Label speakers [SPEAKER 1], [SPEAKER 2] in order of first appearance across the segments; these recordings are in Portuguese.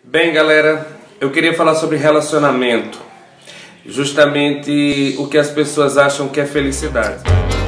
[SPEAKER 1] Bem, galera, eu queria falar sobre relacionamento, justamente o que as pessoas acham que é felicidade.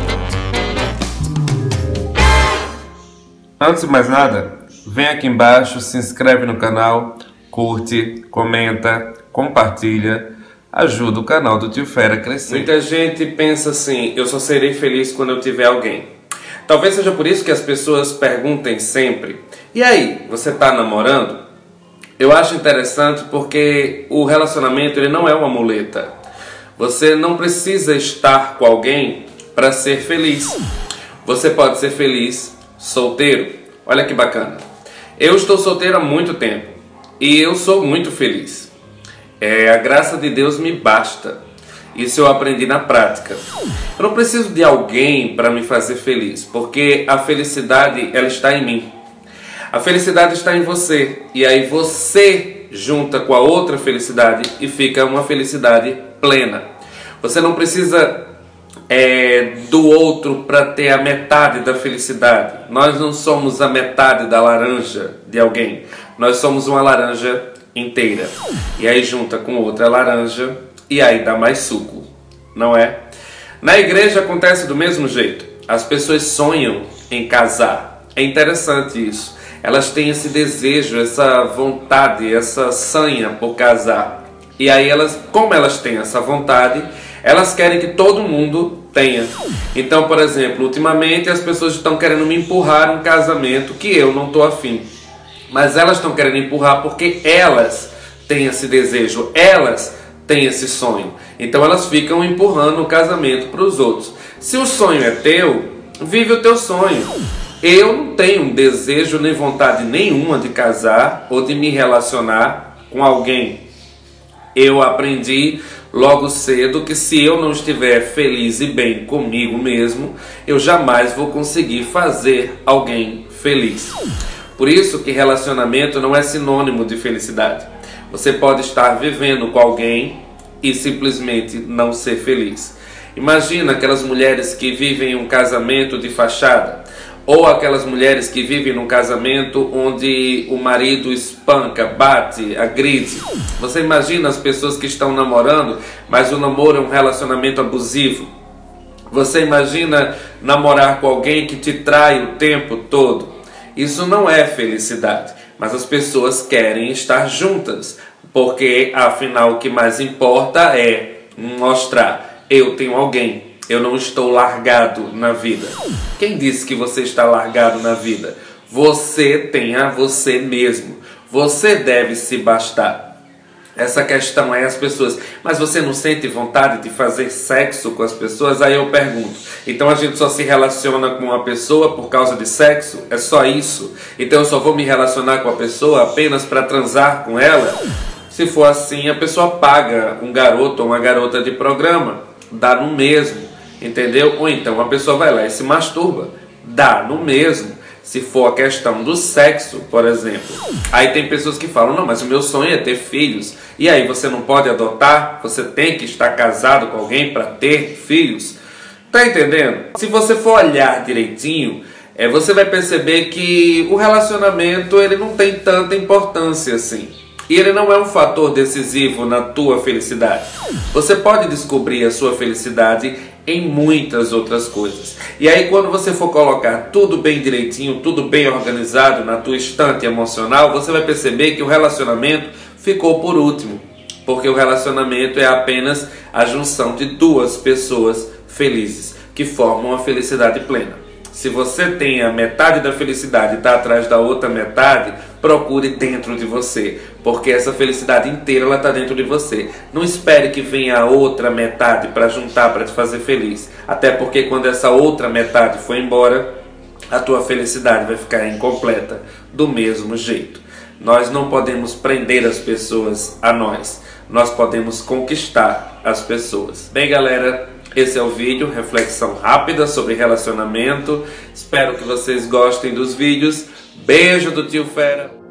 [SPEAKER 1] Antes de mais nada, vem aqui embaixo, se inscreve no canal, curte, comenta, compartilha, ajuda o canal do Tio Fera a crescer. Muita gente pensa assim, eu só serei feliz quando eu tiver alguém. Talvez seja por isso que as pessoas perguntem sempre, e aí, você está namorando? Eu acho interessante porque o relacionamento ele não é uma muleta. Você não precisa estar com alguém para ser feliz. Você pode ser feliz solteiro. Olha que bacana. Eu estou solteiro há muito tempo e eu sou muito feliz. A graça de Deus me basta. Isso eu aprendi na prática. Eu não preciso de alguém para me fazer feliz, porque a felicidade ela está em mim. A felicidade está em você, e aí você junta com a outra felicidade e fica uma felicidade plena. Você não precisa do outro para ter a metade da felicidade. Nós não somos a metade da laranja de alguém, nós somos uma laranja inteira. E aí junta com outra laranja e aí dá mais suco, não é? Na igreja acontece do mesmo jeito. As pessoas sonham em casar. É interessante isso. Elas têm esse desejo, essa vontade, essa sanha por casar. E aí como elas têm essa vontade, elas querem que todo mundo tenha. Então, por exemplo, ultimamente as pessoas estão querendo me empurrar um casamento que eu não estou afim. Mas elas estão querendo empurrar porque elas têm esse desejo, elas têm esse sonho. Então elas ficam empurrando o casamento para os outros. Se o sonho é teu, vive o teu sonho. Eu não tenho desejo nem vontade nenhuma de casar ou de me relacionar com alguém. Eu aprendi logo cedo que se eu não estiver feliz e bem comigo mesmo, eu jamais vou conseguir fazer alguém feliz. Por isso que relacionamento não é sinônimo de felicidade. Você pode estar vivendo com alguém e simplesmente não ser feliz. Imagina aquelas mulheres que vivem um casamento de fachada. Ou aquelas mulheres que vivem num casamento onde o marido espanca, bate, agride. Você imagina as pessoas que estão namorando, mas o namoro é um relacionamento abusivo. Você imagina namorar com alguém que te trai o tempo todo. Isso não é felicidade, mas as pessoas querem estar juntas, porque afinal o que mais importa é mostrar, eu tenho alguém. Eu não estou largado na vida. Quem disse que você está largado na vida? Você tem a você mesmo. Você deve se bastar. Essa questão é as pessoas, mas você não sente vontade de fazer sexo com as pessoas? Aí eu pergunto, então a gente só se relaciona com uma pessoa por causa de sexo? É só isso? Então eu só vou me relacionar com a pessoa apenas para transar com ela? Se for assim, a pessoa paga um garoto ou uma garota de programa. Dá no mesmo. Entendeu? Ou então a pessoa vai lá e se masturba. Dá no mesmo. Se for a questão do sexo, por exemplo. Aí tem pessoas que falam, não, mas o meu sonho é ter filhos. E aí você não pode adotar? Você tem que estar casado com alguém para ter filhos? Tá entendendo? Se você for olhar direitinho, você vai perceber que o relacionamento ele não tem tanta importância assim. E ele não é um fator decisivo na tua felicidade. Você pode descobrir a sua felicidade em muitas outras coisas. E aí quando você for colocar tudo bem direitinho, tudo bem organizado na tua estante emocional, você vai perceber que o relacionamento ficou por último. Porque o relacionamento é apenas a junção de duas pessoas felizes, que formam a felicidade plena. Se você tem a metade da felicidade e está atrás da outra metade, procure dentro de você, porque essa felicidade inteira ela está dentro de você. Não espere que venha a outra metade para juntar, para te fazer feliz. Até porque quando essa outra metade for embora, a tua felicidade vai ficar incompleta do mesmo jeito. Nós não podemos prender as pessoas a nós. Nós podemos conquistar as pessoas. Bem, galera, esse é o vídeo, reflexão rápida sobre relacionamento. Espero que vocês gostem dos vídeos. Beijo do Tio Fera.